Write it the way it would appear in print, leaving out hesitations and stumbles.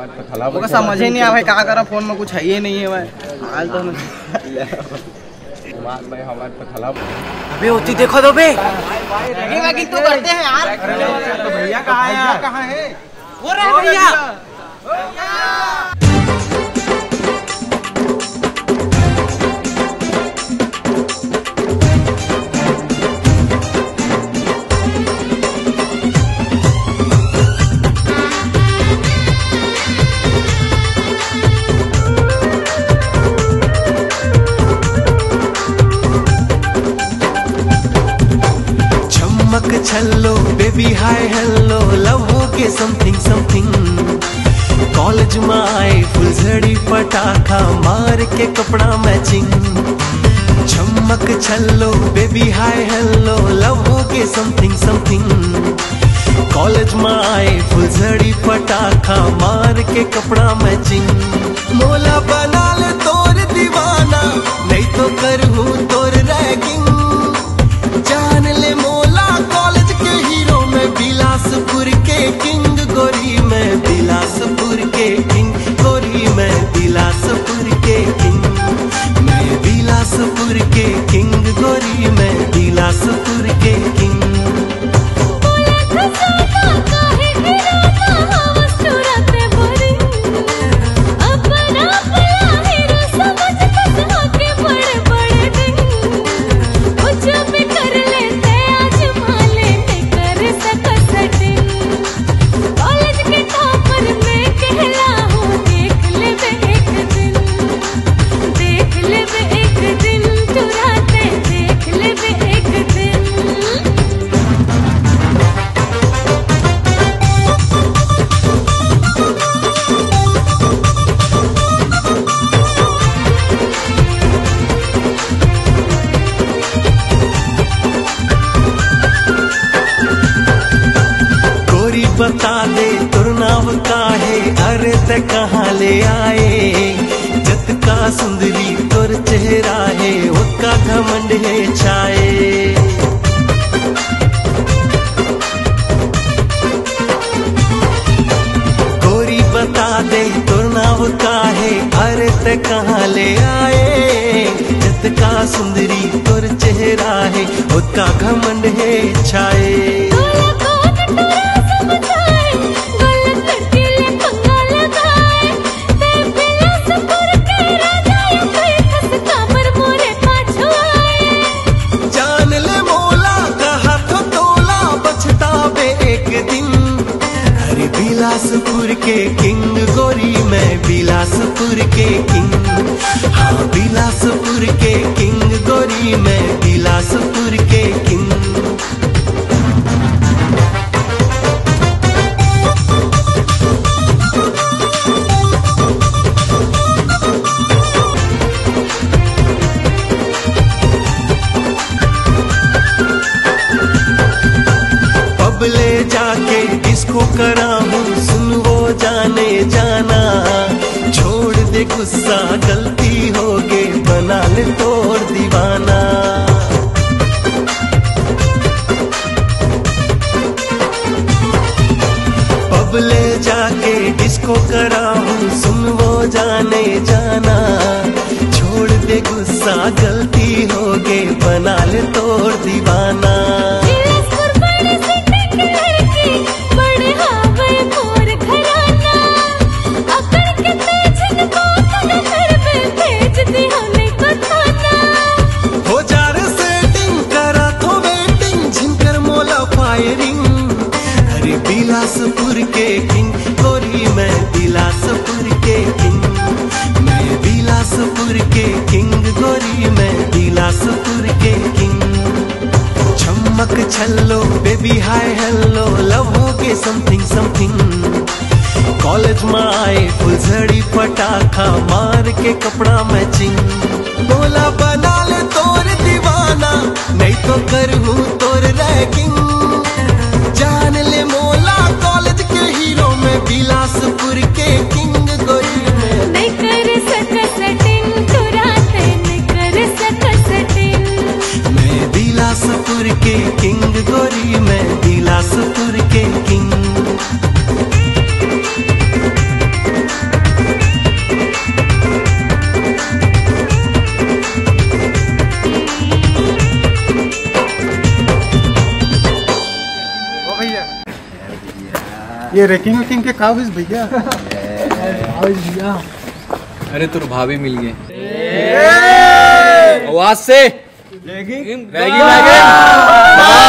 वो समझ ही नहीं आ भाई, क्या करा फोन में कुछ है ही नहीं है भाई हाल तो अबे होती देखो तो बे तू करते हैं यार। भैया कहाँ है यार? कहाँ है वो रहे भैया। छल्लो बेबी हाय हेलो लव हो के समथिंग समथिंग कॉलेज में आए फुलझड़ी पटाखा मार के कपड़ा मैचिंग चमक छल्लो बेबी हाय हेलो लव हो के समथिंग समथिंग कॉलेज में आए फुलझड़ी पटाखा मार के कपड़ा मैचिंग मोला बना ले तोर दीवाना नहीं तो करूँ तोर रैगिंग जान ले मोला कॉलेज के हीरो में बिलासपुर के किंग गोरी में बिलासपुर के किंग गोरी में बिलासपुर के किंग मैं बिलासपुर के किंग गोरी में बिलासपुर के किंग बता दे तुर नाव का है अरे ते कहाँ ले आए जत का सुंदरी तुर चेहरा है उसका घमंड है छाए गोरी बता दे तुर नाव का है अरे ते कहाँ ले आए जत का सुंदरी तुर चेहरा है उसका घमंड है छाए बिलासपुर के किंग गोरी में बिलासपुर के किंग हाँ बिलासपुर के किंग गोरी में बिलासपुर के किंग पब ले जाके किसको करा हूँ सुन वो जाने जाना छोड़ दे गुस्सा गलती हो गए बना ले तोर दीवाना पब ले जाके किसको करा हूँ सुन वो जाने जाना छोड़ दे गुस्सा गलती हो गए बना ले तोर दीवाना बिलासपुर के किंग गोरी मैं बिलासपुर के किंग मैं बिलासपुर के किंग गोरी मैं बिलासपुर के किंग चमक छल्लो बेबी हाय हेलो लव हो के समथिंग समथिंग कॉलेज में आए फुलझड़ी पटाखा मार के कपड़ा मैचिंग बोला बना ले तोर दीवाना नहीं तो करूँ तोर रैगिंग जान ले मोला कॉलेज के हीरो में बिलासपुर के किंग गोरी में नहीं कर सका सेटिंग तू रात नहीं कर सका सेटिंग मैं बिलासपुर के किंग गोरी में बिलासपुर के किंग ये रेकिंग वेकिंग के काबिज भैया। अरे तुर भाभी मिल गए आवाज से।